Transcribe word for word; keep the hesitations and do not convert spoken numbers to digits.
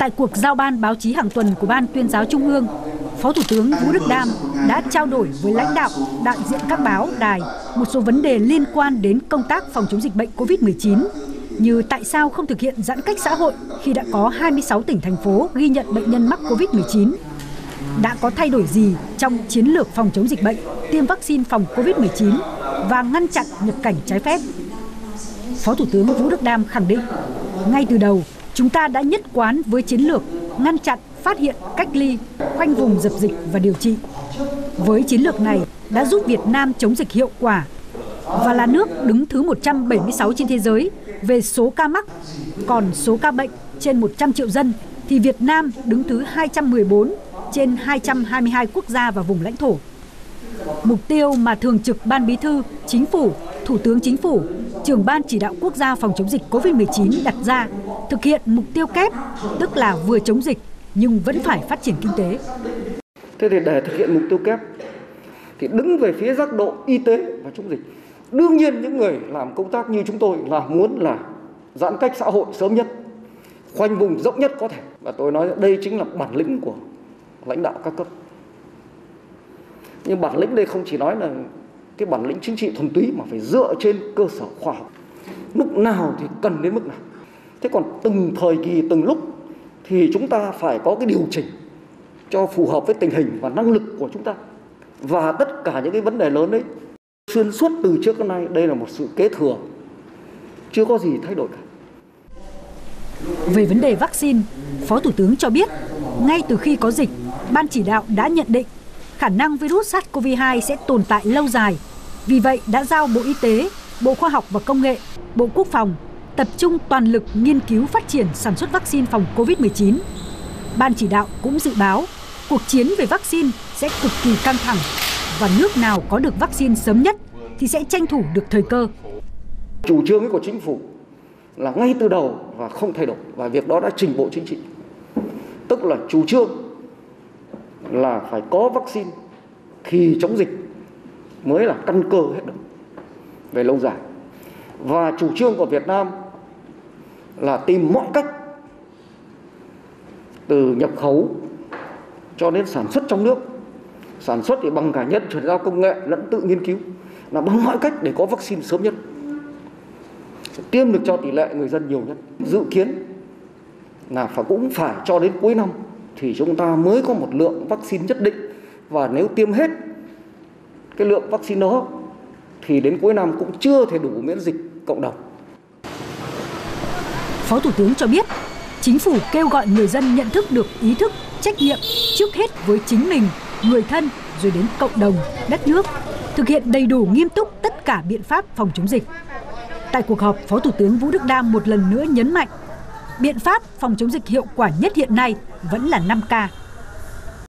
Tại cuộc giao ban báo chí hàng tuần của Ban Tuyên giáo Trung ương, Phó Thủ tướng Vũ Đức Đam đã trao đổi với lãnh đạo, đại diện các báo, đài một số vấn đề liên quan đến công tác phòng chống dịch bệnh Covid mười chín, như tại sao không thực hiện giãn cách xã hội khi đã có hai mươi sáu tỉnh, thành phố ghi nhận bệnh nhân mắc Covid mười chín, đã có thay đổi gì trong chiến lược phòng chống dịch bệnh, tiêm vaccine phòng Covid mười chín và ngăn chặn nhập cảnh trái phép. Phó Thủ tướng Vũ Đức Đam khẳng định, ngay từ đầu, chúng ta đã nhất quán với chiến lược ngăn chặn, phát hiện, cách ly, khoanh vùng dập dịch và điều trị. Với chiến lược này đã giúp Việt Nam chống dịch hiệu quả và là nước đứng thứ một trăm bảy mươi sáu trên thế giới về số ca mắc, còn số ca bệnh trên một trăm triệu dân thì Việt Nam đứng thứ hai trăm mười bốn trên hai trăm hai mươi hai quốc gia và vùng lãnh thổ. Mục tiêu mà Thường trực Ban Bí thư, Chính phủ, Thủ tướng Chính phủ, Trưởng Ban Chỉ đạo Quốc gia phòng chống dịch Covid mười chín đặt ra thực hiện mục tiêu kép, tức là vừa chống dịch nhưng vẫn phải phát triển kinh tế. Thế thì để thực hiện mục tiêu kép thì đứng về phía giác độ y tế và chống dịch. Đương nhiên những người làm công tác như chúng tôi là muốn là giãn cách xã hội sớm nhất, khoanh vùng rộng nhất có thể. Và tôi nói đây chính là bản lĩnh của lãnh đạo các cấp. Nhưng bản lĩnh đây không chỉ nói là cái bản lĩnh chính trị thuần túy mà phải dựa trên cơ sở khoa học. Mức nào thì cần đến mức nào. Thế còn từng thời kỳ, từng lúc thì chúng ta phải có cái điều chỉnh cho phù hợp với tình hình và năng lực của chúng ta. Và tất cả những cái vấn đề lớn đấy, xuyên suốt từ trước đến nay, đây là một sự kế thừa, chưa có gì thay đổi cả. Về vấn đề vaccine, Phó Thủ tướng cho biết, ngay từ khi có dịch, Ban chỉ đạo đã nhận định khả năng virus SARS-xê o vê hai sẽ tồn tại lâu dài. Vì vậy đã giao Bộ Y tế, Bộ Khoa học và Công nghệ, Bộ Quốc phòng tập trung toàn lực nghiên cứu phát triển sản xuất vaccine phòng Covid mười chín. Ban chỉ đạo cũng dự báo cuộc chiến về vaccine sẽ cực kỳ căng thẳng và nước nào có được vaccine sớm nhất thì sẽ tranh thủ được thời cơ. Chủ trương của Chính phủ là ngay từ đầu và không thay đổi, và việc đó đã trình Bộ Chính trị. Tức là chủ trương là phải có vaccine thì chống dịch mới là căn cơ hết được về lâu dài. Và chủ trương của Việt Nam là tìm mọi cách từ nhập khẩu cho đến sản xuất trong nước. Sản xuất thì bằng cả nhân chuyển giao công nghệ lẫn tự nghiên cứu, là bằng mọi cách để có vaccine sớm nhất, tiêm được cho tỷ lệ người dân nhiều nhất. Dự kiến là phải cũng phải cho đến cuối năm thì chúng ta mới có một lượng vaccine nhất định, và nếu tiêm hết cái lượng vaccine đó thì đến cuối năm cũng chưa thể đủ miễn dịch cộng đồng. Phó Thủ tướng cho biết, Chính phủ kêu gọi người dân nhận thức được ý thức, trách nhiệm trước hết với chính mình, người thân, rồi đến cộng đồng, đất nước, thực hiện đầy đủ nghiêm túc tất cả biện pháp phòng chống dịch. Tại cuộc họp, Phó Thủ tướng Vũ Đức Đam một lần nữa nhấn mạnh, biện pháp phòng chống dịch hiệu quả nhất hiện nay vẫn là năm K.